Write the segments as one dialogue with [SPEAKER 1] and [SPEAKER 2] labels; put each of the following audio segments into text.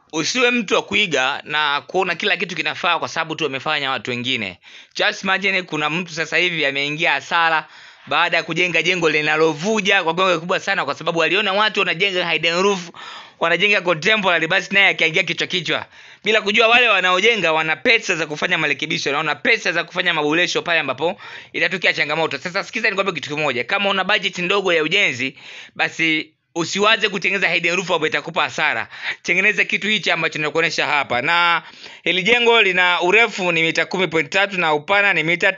[SPEAKER 1] usiwe mtu wa kuiga na kuona kila kitu kinafaa kwa sababu tu wamefanya watu wengine. Just imagine kuna mtu sasa hivi ameingia hasara baada ya kujenga jengo linalovuja kwa kiwango kikubwa sana, kwa sababu aliona watu wanajenga hidden roof, wanajenga contemporary, basi naye akaingia kichwa bila kujua wale wanaojenga wana pesa za kufanya marekebisho na wana pesa za kufanya maboresho pale ambapo itatokea changamoto. Sasa sikiza nikwambie kitu kimoja, kama una budget ndogo ya ujenzi, basi usiwaze kutengeneza hidden roof ambayo itakupa hasara. Tengeneza kitu hichi ambacho ninakuonesha hapa. Na hili jengo lina urefu ni mita 10.3 na upana ni mita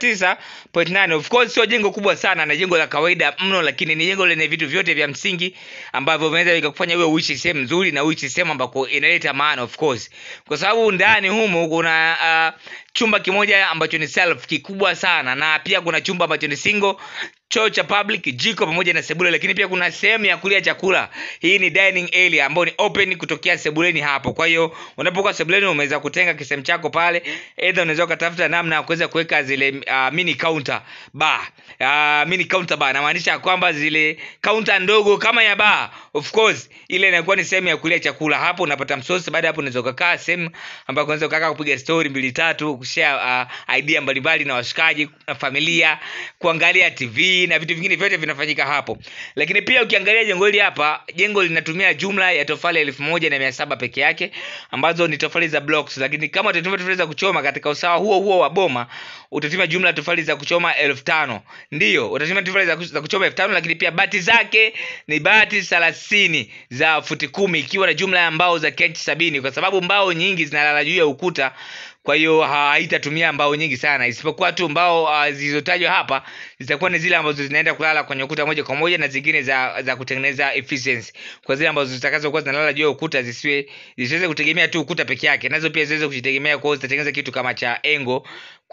[SPEAKER 1] 9.8. Of course sio jengo kubwa sana, na jengo la kawaida mno, lakini ni jengo lenye vitu vyote vya msingi ambavyo vinaweza vikakufanya wewe uishi sehemu nzuri na uishi sehemu ambako inaleta maana. Of course kwa sababu ndani humu kuna chumba kimoja ambacho ni self kikubwa sana, na pia kuna chumba ambacho ni single, choo cha public, jiko pamoja na sebule, lakini pia kuna sehemu ya kulia chakula. Hii ni dining area ambayo ni open kutokea sebuleni hapo. Kwa hiyo unapokuwa sebuleni umeweza kutenga kisehemu chako pale, either unaweza kutafuta namna ya kuweza kuweka zile mini counter bar. Mini counter bar inamaanisha kwamba zile counter ndogo kama ya bar. Of course ile inakuwa ni sehemu ya kulia chakula. Hapo unapata msosi, baada hapo unaweza kukaa sehemu ambapo unaweza kukaa kupiga story 2-3, kushare idea mbalimbali na washikaji na familia, kuangalia TV na vitu vingine vyote vinafanyika hapo. Lakini pia ukiangalia jengo hili hapa, jengo linatumia jumla ya tofali 1700 peke yake, ambazo ni tofali za blocks. Lakini kama utatumia tofali za kuchoma katika usawa huo wa boma, utatumia jumla ya tofali za kuchoma 1500. Ndio, utatumia tofali za kuchoma 1500, lakini pia bati zake ni bati 30 za futi 10, ikiwa na jumla ya mbao za kenchi 70, kwa sababu mbao nyingi zinalala juu ya ukuta. Kwa hiyo haitatumia mbao nyingi sana, isipokuwa tu mbao zilizotajwa hapa zitakuwa ni zile ambazo zinaenda kulala kwenye ukuta moja kwa moja, na zingine za kutengeneza efficiency, kwa zile ambazo zitakazokuwa zinalala juu ya ukuta zisiweze kutegemea tu ukuta peke yake, nazo pia ziweze kujitegemea. Kwa hiyo zitatengeneza kitu kama cha angle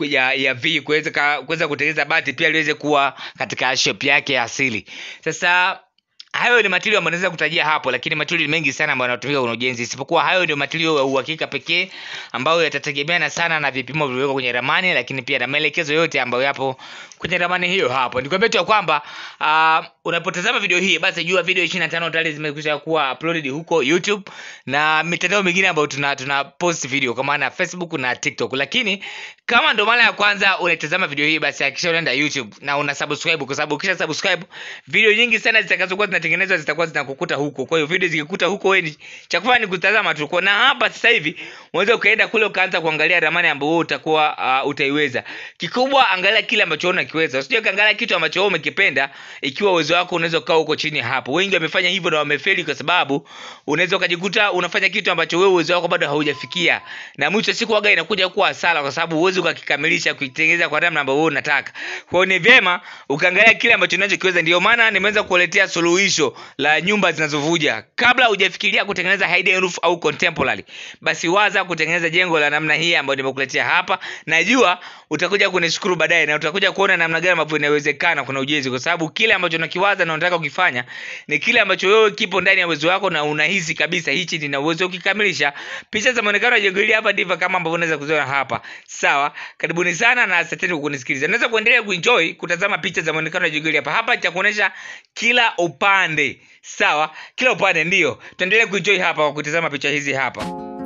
[SPEAKER 1] ya V kuweza kutengeneza bati pia liweze kuwa katika shape yake asili. Sasa hayo ni material ambayo naweza kutajia hapo, lakini material mengi sana ambayo yanatumika kwenye ujenzi. Isipokuwa hayo ndio material ya uhakika pekee ambayo yatategemeana sana na vipimo vilivyowekwa kwenye ramani, lakini pia na maelekezo yote ambayo yapo kwenye ramani hiyo hapo. Nikwambia tu kwamba unapotazama video hii, basi jua video 25 tayari zimekwisha kuwa uploaded huko YouTube na mitandao mingine ambayo tuna post video kwa maana Facebook na TikTok. Lakini kama ndo mara ya kwanza unatazama video hii, basi hakikisha unaenda YouTube na una subscribe, kwa sababu ukisha subscribe video nyingi sana zitakazokuwa zinatengenezwa zitakuwa zinakukuta huko. Kwa hiyo video zikikuta huko, wewe cha kufanya ni kutazama tu. Na hapa sasa hivi unaweza ukaenda kule ukaanza kuangalia ramani ambayo wewe utakuwa utaiweza. Kikubwa angalia kile ambacho unakiweza. Usije kaangalia kitu ambacho wewe umekipenda ikiwa uwezo wako unaweza kaa huko chini hapo. Wengi wamefanya hivyo na wamefeli, kwa sababu unaweza ukajikuta unafanya kitu ambacho wewe uwezo wako bado haujafikia, na mwisho siku waga inakuja kuwa hasara, kwa sababu uwezo ukakikamilisha kuitengeneza kwa namna ambayo wewe unataka. Kwa hiyo ni vyema ukaangalia kile ambacho unachokiweza. Ndio maana nimeanza kukuletea suluhisho la nyumba zinazovuja. Kabla hujafikiria kutengeneza hidden roof au contemporary, basi waza kutengeneza jengo la namna hii ambayo nimekuletea hapa. Najua utakuja kunishukuru baadaye na utakuja kuona namna gani ambavyo inawezekana kuna ujenzi, kwa sababu kile ambacho unakiwaza na unataka ukifanya ni kile ambacho wewe kipo ndani ya uwezo wako na unahisi kabisa hichi nina uwezo ukikamilisha. Picha za muonekano wa jengo hili hapa ndivyo kama ambavyo unaweza kuziona hapa. Sawa, karibuni sana na asanteni kwa kunisikiliza. Unaweza kuendelea kuenjoy kutazama picha za muonekano wa jengo hili hapa. Hapa nitakuonesha kila upande. Sawa, kila upande ndio. Tuendelee kuenjoy hapa kwa kutazama picha hizi hapa.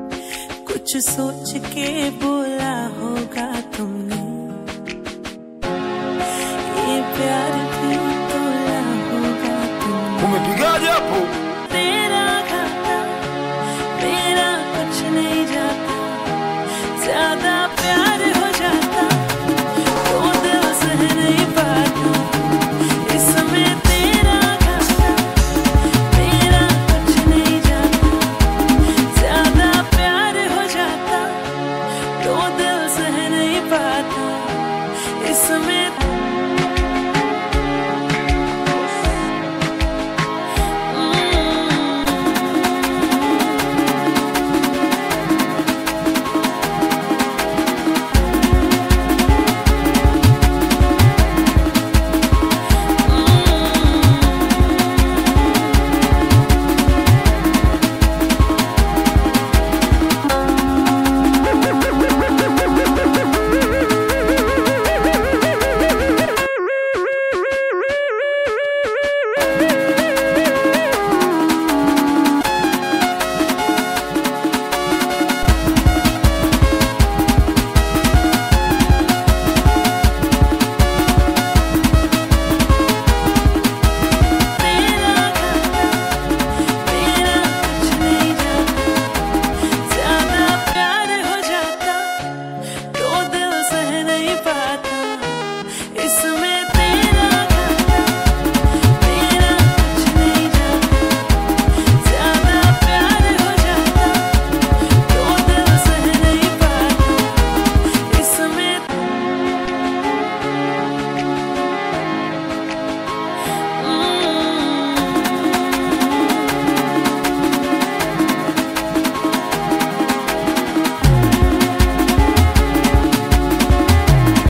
[SPEAKER 2] कुछ सोच के बोला होगा तुमने, ये प्यार भी तोला होगा तुमने.
[SPEAKER 3] Umepigaje hapo?